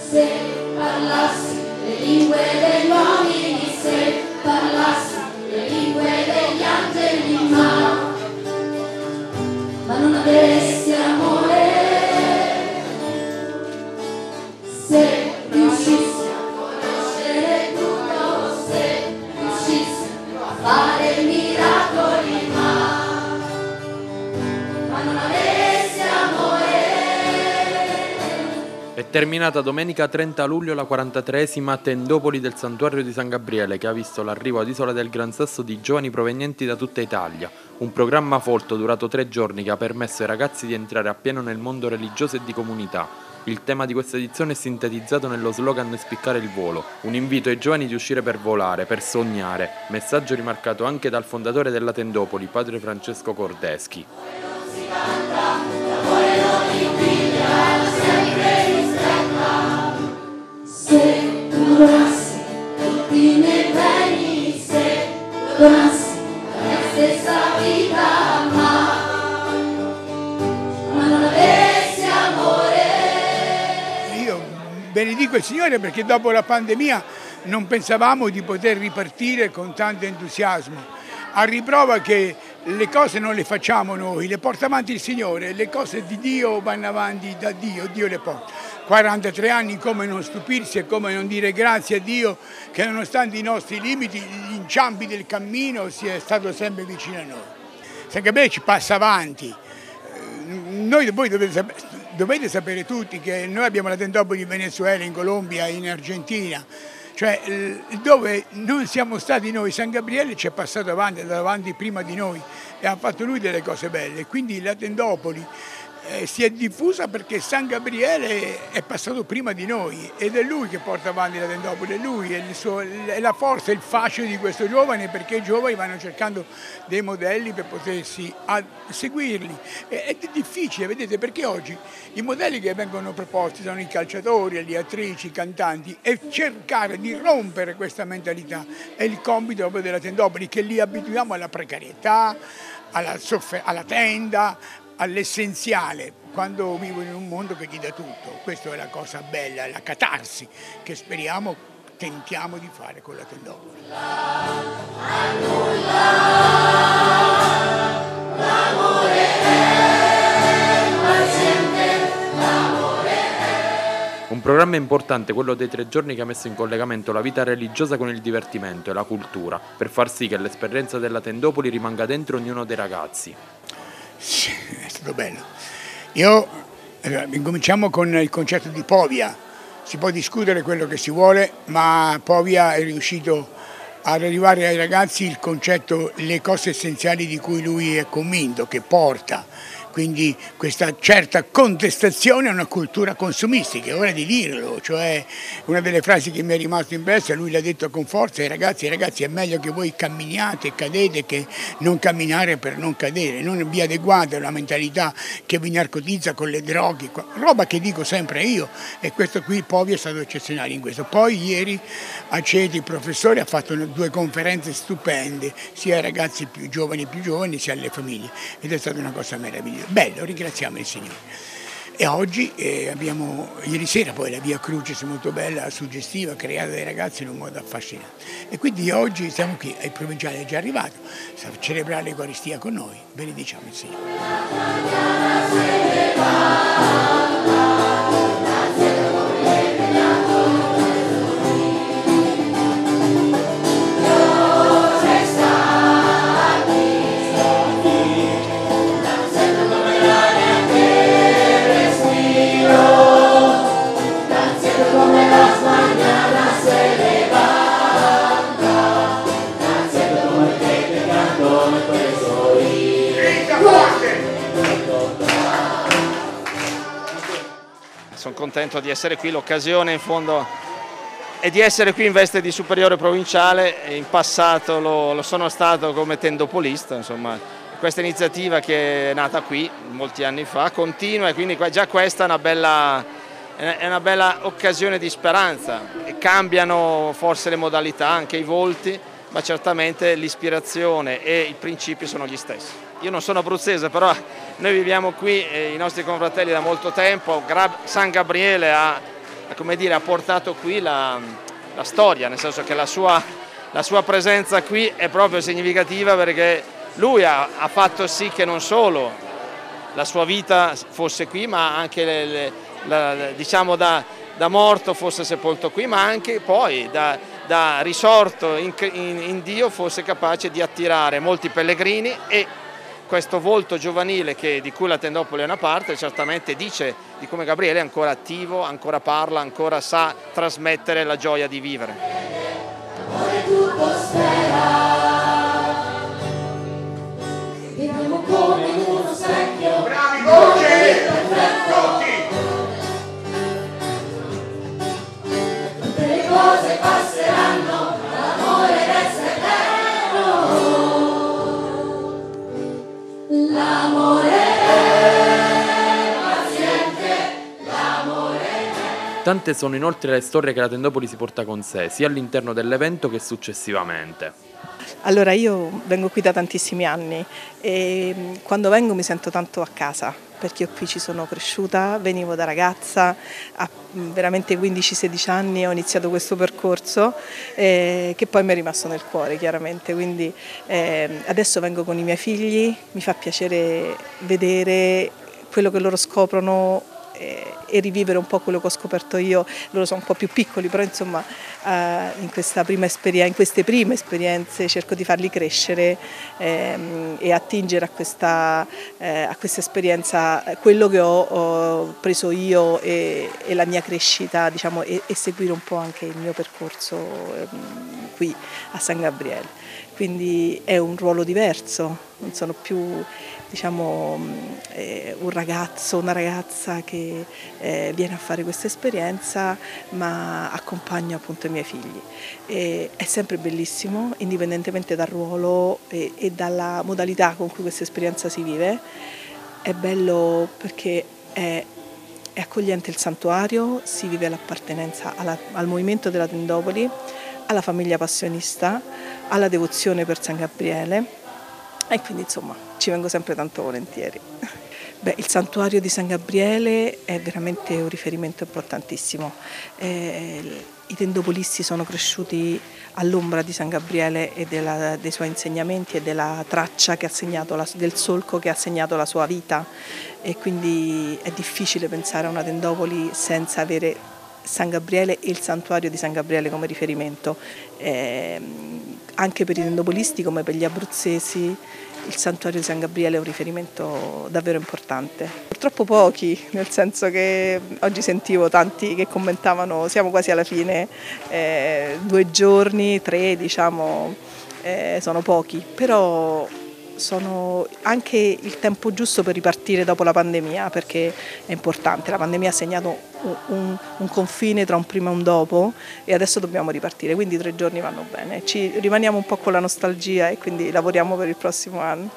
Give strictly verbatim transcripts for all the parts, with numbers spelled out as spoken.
se parlassi le lingue degli uomini, se parlassi le lingue degli angeli, ma, ma non avessi amore, se riuscissi a conoscere tutto, se riuscissi a fare miracoli, ma, ma non avessi amore. È terminata domenica trenta luglio la quarantatreesima Tendopoli del Santuario di San Gabriele, che ha visto l'arrivo ad Isola del Gran Sasso di giovani provenienti da tutta Italia. Un programma folto durato tre giorni che ha permesso ai ragazzi di entrare appieno nel mondo religioso e di comunità. Il tema di questa edizione è sintetizzato nello slogan Spiccare il volo, un invito ai giovani di uscire per volare, per sognare, messaggio rimarcato anche dal fondatore della Tendopoli, padre Francesco Cordeschi. Se tu donassi tutti i miei beni, se donassi la mia stessa vita, ma, ma non avessi amore. Io benedico il Signore perché dopo la pandemia non pensavamo di poter ripartire con tanto entusiasmo, a riprova che le cose non le facciamo noi, le porta avanti il Signore, le cose di Dio vanno avanti da Dio, Dio le porta. quarantatré anni, come non stupirsi e come non dire grazie a Dio che nonostante i nostri limiti, gli inciampi del cammino sia stato sempre vicino a noi. San Gabriele ci passa avanti. Noi, voi dovete, sapere, dovete sapere tutti che noi abbiamo la Tendopoli in Venezuela, in Colombia, in Argentina, cioè dove non siamo stati noi, San Gabriele ci è passato avanti, è andato avanti prima di noi e ha fatto lui delle cose belle. Quindi la Tendopoli Eh, si è diffusa perché San Gabriele è passato prima di noi ed è lui che porta avanti la Tendopoli, è lui, è, il suo, è la forza, il fascino di questo giovane, perché i giovani vanno cercando dei modelli per potersi seguirli. E, è difficile, vedete, perché oggi i modelli che vengono proposti sono i calciatori, le attrici, i cantanti, e cercare di rompere questa mentalità è il compito proprio della Tendopoli, che li abituiamo alla precarietà, alla, soffer- alla tenda, all'essenziale, quando vivo in un mondo che ti dà tutto. Questa è la cosa bella, la catarsi che speriamo, tentiamo di fare con la Tendopoli. Un programma importante, quello dei tre giorni, che ha messo in collegamento la vita religiosa con il divertimento e la cultura, per far sì che l'esperienza della Tendopoli rimanga dentro ognuno dei ragazzi. Sì, è stato bello. Io, allora, incominciamo con il concetto di Povia. Si può discutere quello che si vuole, ma Povia è riuscito ad arrivare ai ragazzi il concetto, le cose essenziali di cui lui è convinto, che porta. Quindi questa certa contestazione a una cultura consumistica, è ora di dirlo, cioè una delle frasi che mi è rimasto impressa, lui l'ha detto con forza ai ragazzi: ragazzi, è meglio che voi camminiate e cadete che non camminare per non cadere, non vi adeguate a una mentalità che vi narcotizza con le droghe, roba che dico sempre io, e questo qui Povia è stato eccezionale in questo. Poi ieri Aceti, il professore, ha fatto due conferenze stupende, sia ai ragazzi più giovani più giovani, sia alle famiglie, ed è stata una cosa meravigliosa. Bello, ringraziamo il Signore. E oggi eh, abbiamo, ieri sera poi la Via Crucis molto bella, suggestiva, creata dai ragazzi in un modo affascinante. E quindi oggi siamo qui, il provinciale è già arrivato, sta a celebrare l'Eucaristia con noi, benediciamo il Signore. Sono contento di essere qui, l'occasione in fondo è di essere qui in veste di superiore provinciale. In passato lo, lo sono stato come tendopolista, insomma questa iniziativa che è nata qui molti anni fa continua, e quindi già questa è una bella, è una bella occasione di speranza. Cambiano forse le modalità, anche i volti, ma certamente l'ispirazione e i principi sono gli stessi. Io non sono abruzzese, però noi viviamo qui, eh, i nostri confratelli da molto tempo. San Gabriele ha come dire, ha portato qui la, la storia, nel senso che la sua, la sua presenza qui è proprio significativa, perché lui ha, ha fatto sì che non solo la sua vita fosse qui, ma anche le, le, la, diciamo da, da morto fosse sepolto qui, ma anche poi da, da risorto in, in, in Dio fosse capace di attirare molti pellegrini, e questo volto giovanile che, di cui la Tendopoli è una parte, certamente dice di come Gabriele è ancora attivo, ancora parla, ancora sa trasmettere la gioia di vivere. L'amore tutto spera, vediamo come in uno specchio. Bravi voce! Tutte le cose passeranno, l'amore resta eterno. L'amore è paziente, l'amore è... Tante sono inoltre le storie che la Tendopoli si porta con sé, sia all'interno dell'evento che successivamente. Allora, io vengo qui da tantissimi anni e quando vengo mi sento tanto a casa, perché io qui ci sono cresciuta, venivo da ragazza, a veramente quindici sedici anni ho iniziato questo percorso eh, che poi mi è rimasto nel cuore chiaramente, quindi eh, adesso vengo con i miei figli, mi fa piacere vedere quello che loro scoprono e, e rivivere un po' quello che ho scoperto io. Loro sono un po' più piccoli, però insomma eh, in, questa prima esperienza, in queste prime esperienze cerco di farli crescere ehm, e attingere a questa, eh, a questa esperienza quello che ho, ho preso io e, e la mia crescita, diciamo, e, e seguire un po' anche il mio percorso ehm, qui a San Gabriele. Quindi è un ruolo diverso, non sono più, diciamo, eh, un ragazzo, una ragazza che eh, viene a fare questa esperienza, ma accompagno appunto i miei figli. E è sempre bellissimo, indipendentemente dal ruolo e, e dalla modalità con cui questa esperienza si vive. È bello perché è, è accogliente il santuario, si vive l'appartenenza alla, al movimento della Tendopoli, alla famiglia passionista, alla devozione per San Gabriele, e quindi insomma ci vengo sempre tanto volentieri. Beh, il santuario di San Gabriele è veramente un riferimento importantissimo. Eh, I tendopolisti sono cresciuti all'ombra di San Gabriele e della, dei suoi insegnamenti e della traccia che ha segnato la, del solco che ha segnato la sua vita, e quindi è difficile pensare a una Tendopoli senza avere San Gabriele e il santuario di San Gabriele come riferimento. Eh, anche per i tendopolisti come per gli abruzzesi il santuario di San Gabriele è un riferimento davvero importante. Purtroppo pochi, nel senso che oggi sentivo tanti che commentavano siamo quasi alla fine, eh, due giorni, tre diciamo, eh, sono pochi, però sono anche il tempo giusto per ripartire dopo la pandemia, perché è importante. La pandemia ha segnato un, un, un confine tra un prima e un dopo e adesso dobbiamo ripartire, quindi tre giorni vanno bene. Ci rimaniamo un po' con la nostalgia e quindi lavoriamo per il prossimo anno.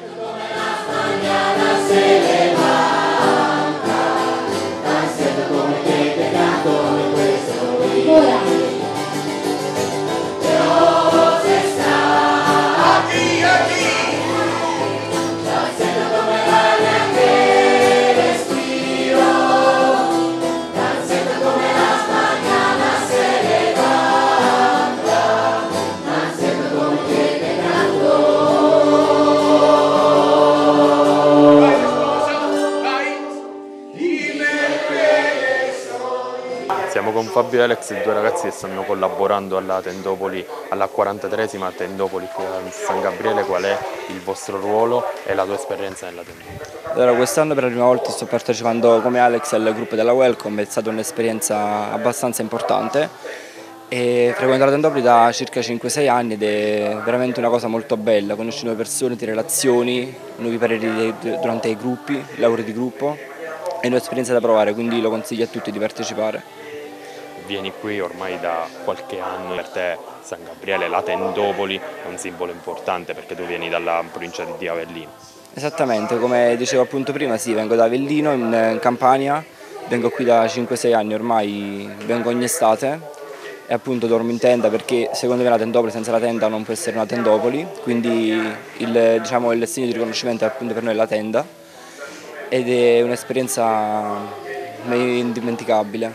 Siamo con Fabio e Alex, due ragazzi che stanno collaborando alla Tendopoli, alla quarantatreesima Tendopoli qui a San Gabriele. Qual è il vostro ruolo e la tua esperienza nella Tendopoli? Allora, quest'anno per la prima volta sto partecipando come Alex al gruppo della Welcome, è stata un'esperienza abbastanza importante e frequento la Tendopoli da circa cinque sei anni ed è veramente una cosa molto bella, conosci nuove persone, ti relazioni, nuovi pareri durante i gruppi, i lavori di gruppo, è un'esperienza da provare, quindi lo consiglio a tutti di partecipare. Vieni qui ormai da qualche anno, per te San Gabriele, la Tendopoli è un simbolo importante perché tu vieni dalla provincia di Avellino. Esattamente, come dicevo appunto prima, sì, vengo da Avellino in Campania, vengo qui da cinque sei anni ormai, vengo ogni estate e appunto dormo in tenda perché secondo me la Tendopoli senza la tenda non può essere una Tendopoli, quindi il, diciamo, il segno di riconoscimento è appunto per noi la tenda ed è un'esperienza indimenticabile.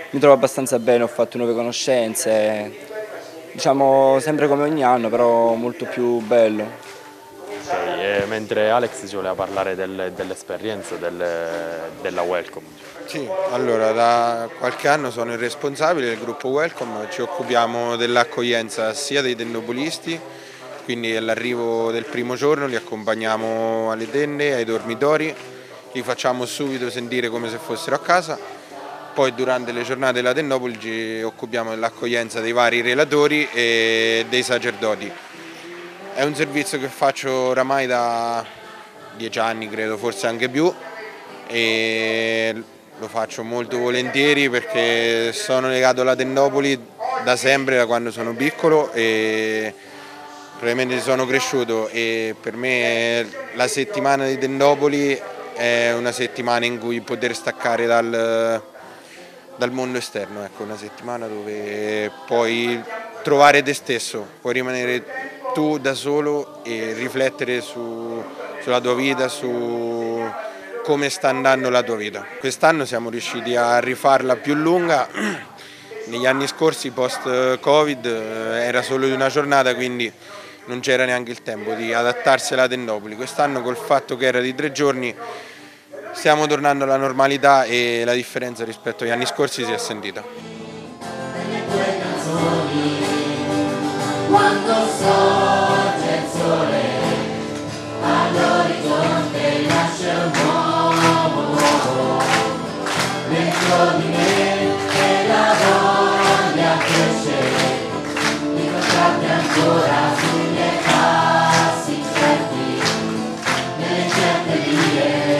mi trovo abbastanza bene, ho fatto nuove conoscenze, diciamo sempre come ogni anno, però molto più bello. Okay, e mentre Alex ci voleva parlare del, dell'esperienza del, della Welcome. Sì, allora da qualche anno sono il responsabile del gruppo Welcome, ci occupiamo dell'accoglienza sia dei tennopolisti, quindi all'arrivo del primo giorno li accompagniamo alle tende, ai dormitori, li facciamo subito sentire come se fossero a casa, poi durante le giornate della Tennopoli ci occupiamo dell'accoglienza dei vari relatori e dei sacerdoti. È un servizio che faccio oramai da dieci anni, credo, forse anche più, e lo faccio molto volentieri perché sono legato alla Tennopoli da sempre, da quando sono piccolo, e probabilmente sono cresciuto, e per me la settimana di Tennopoli è una settimana in cui poter staccare dal, dal mondo esterno, ecco, una settimana dove puoi trovare te stesso, puoi rimanere tu da solo e riflettere su, sulla tua vita, su come sta andando la tua vita. Quest'anno siamo riusciti a rifarla più lunga, negli anni scorsi post Covid era solo di una giornata, quindi non c'era neanche il tempo di adattarsi alla Tennopoli. Quest'anno col fatto che era di tre giorni stiamo tornando alla normalità e la differenza rispetto agli anni scorsi si è sentita. Quando sorge il sole, all'orizzonte nasce un nuovo uomo, dentro di me e la voglia cresce, di contarti ancora sulle passi certi, nelle certe vie,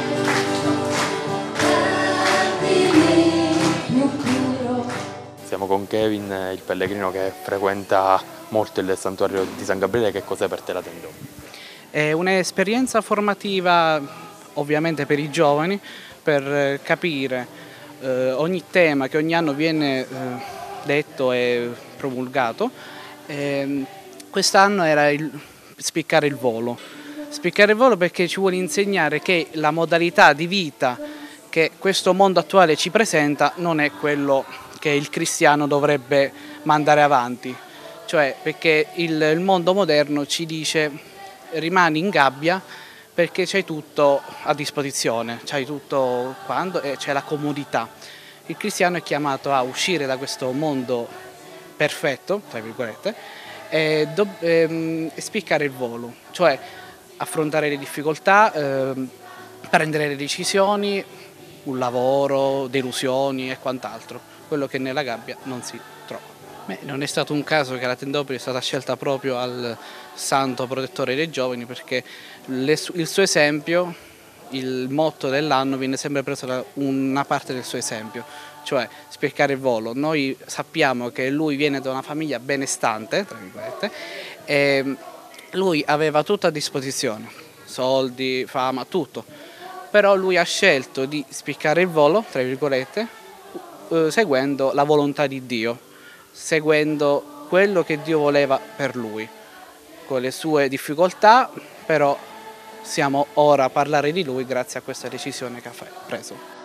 attimi più puro. Siamo con Kevin, il pellegrino che frequenta molto il santuario di San Gabriele. Che cos'è per te la Tennopoli? È un'esperienza formativa ovviamente per i giovani, per capire eh, ogni tema che ogni anno viene eh, detto e promulgato. Eh, quest'anno era il spiccare il volo. Spiccare il volo perché ci vuole insegnare che la modalità di vita che questo mondo attuale ci presenta non è quello che il cristiano dovrebbe mandare avanti. Cioè perché il, il mondo moderno ci dice rimani in gabbia perché c'hai tutto a disposizione, c'hai tutto quando e c'è la comodità. Il cristiano è chiamato a uscire da questo mondo perfetto, tra virgolette, e, do, ehm, e spiccare il volo, cioè affrontare le difficoltà, ehm, prendere le decisioni, un lavoro, delusioni e quant'altro, quello che nella gabbia non si trova. Beh, non è stato un caso che la Tennopoli è stata scelta proprio al santo protettore dei giovani, perché le, il suo esempio, il motto dell'anno viene sempre preso da una parte del suo esempio, cioè spiccare il volo. Noi sappiamo che lui viene da una famiglia benestante, tra virgolette, e lui aveva tutto a disposizione, soldi, fama, tutto, però lui ha scelto di spiccare il volo, tra virgolette, eh, seguendo la volontà di Dio, seguendo quello che Dio voleva per lui, con le sue difficoltà, però siamo ora a parlare di lui grazie a questa decisione che ha preso.